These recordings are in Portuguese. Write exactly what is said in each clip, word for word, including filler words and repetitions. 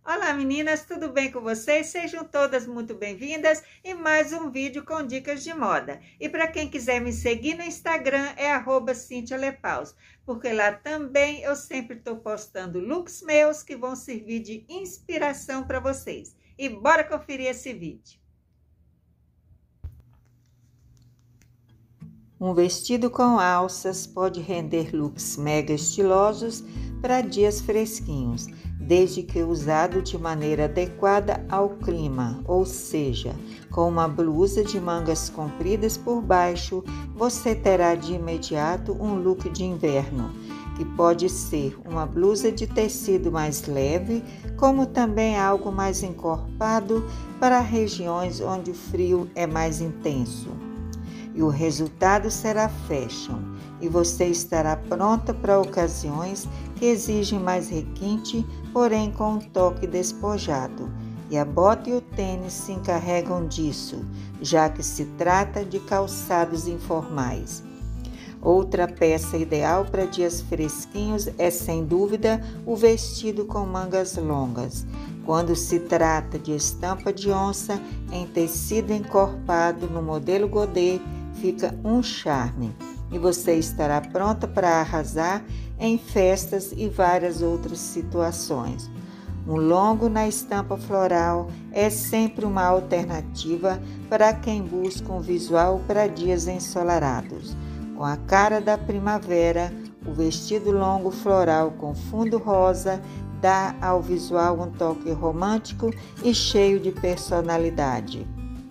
Olá meninas, tudo bem com vocês? Sejam todas muito bem-vindas em mais um vídeo com dicas de moda. E para quem quiser me seguir no Instagram é arroba Cíntia Lepaus, porque lá também eu sempre estou postando looks meus que vão servir de inspiração para vocês. E bora conferir esse vídeo. Um vestido com alças pode render looks mega estilosos para dias fresquinhos, desde que usado de maneira adequada ao clima, ou seja, com uma blusa de mangas compridas por baixo, você terá de imediato um look de inverno, que pode ser uma blusa de tecido mais leve, como também algo mais encorpado para regiões onde o frio é mais intenso. E o resultado será fashion, e você estará pronta para ocasiões que exigem mais requinte, porém com um toque despojado. E a bota e o tênis se encarregam disso, já que se trata de calçados informais. Outra peça ideal para dias fresquinhos é, sem dúvida, o vestido com mangas longas. Quando se trata de estampa de onça em tecido encorpado no modelo godê, fica um charme e você estará pronta para arrasar em festas e várias outras situações. Um longo na estampa floral é sempre uma alternativa para quem busca um visual para dias ensolarados. Com a cara da primavera, o vestido longo floral com fundo rosa dá ao visual um toque romântico e cheio de personalidade.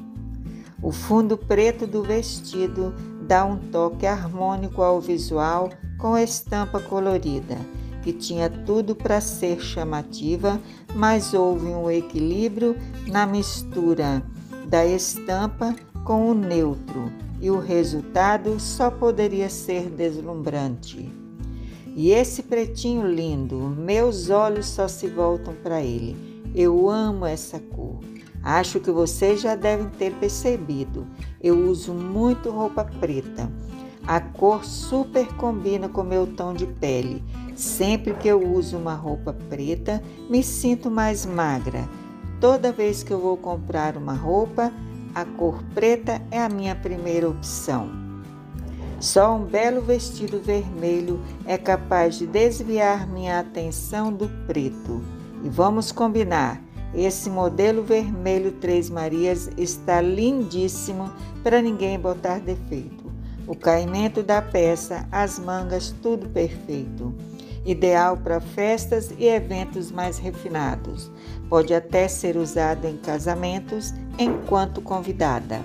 O fundo preto do vestido dá um toque harmônico ao visual com estampa colorida, que tinha tudo para ser chamativa, mas houve um equilíbrio na mistura da estampa com o neutro, e o resultado só poderia ser deslumbrante. E esse pretinho lindo, meus olhos só se voltam para ele. Eu amo essa cor. Acho que vocês já devem ter percebido, eu uso muito roupa preta. A cor super combina com meu tom de pele. Sempre que eu uso uma roupa preta, me sinto mais magra. Toda vez que eu vou comprar uma roupa, a cor preta é a minha primeira opção. Só um belo vestido vermelho é capaz de desviar minha atenção do preto. E vamos combinar. Esse modelo vermelho Três Marias está lindíssimo para ninguém botar defeito. O caimento da peça, as mangas, tudo perfeito. Ideal para festas e eventos mais refinados. Pode até ser usado em casamentos enquanto convidada.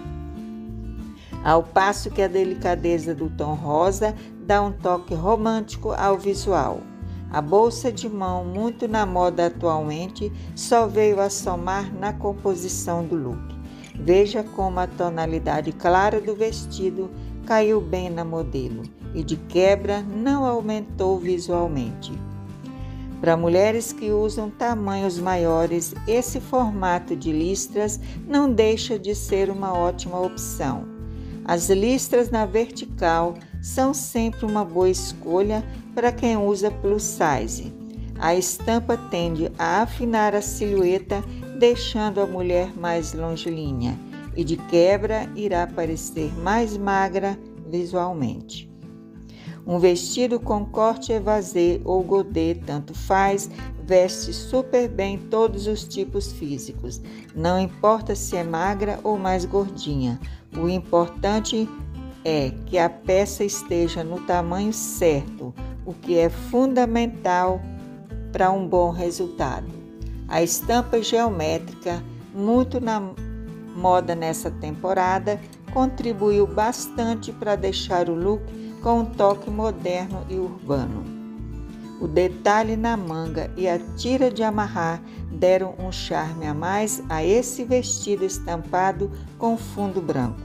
Ao passo que a delicadeza do tom rosa dá um toque romântico ao visual. A bolsa de mão, muito na moda atualmente, só veio a somar na composição do look. Veja como a tonalidade clara do vestido caiu bem na modelo e, de quebra, não aumentou visualmente. Para mulheres que usam tamanhos maiores, esse formato de listras não deixa de ser uma ótima opção. As listras na vertical são sempre uma boa escolha para quem usa plus size. A estampa tende a afinar a silhueta, deixando a mulher mais longilínea e, de quebra, irá parecer mais magra visualmente. Um vestido com corte evasê ou godê, tanto faz, veste super bem todos os tipos físicos. Não importa se é magra ou mais gordinha. O importante é que a peça esteja no tamanho certo, o que é fundamental para um bom resultado. A estampa geométrica, muito na moda nessa temporada, contribuiu bastante para deixar o look com um toque moderno e urbano. O detalhe na manga e a tira de amarrar deram um charme a mais a esse vestido estampado com fundo branco.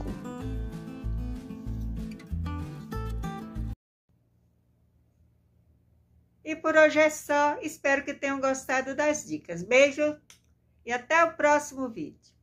E por hoje é só. Espero que tenham gostado das dicas. Beijo e até o próximo vídeo.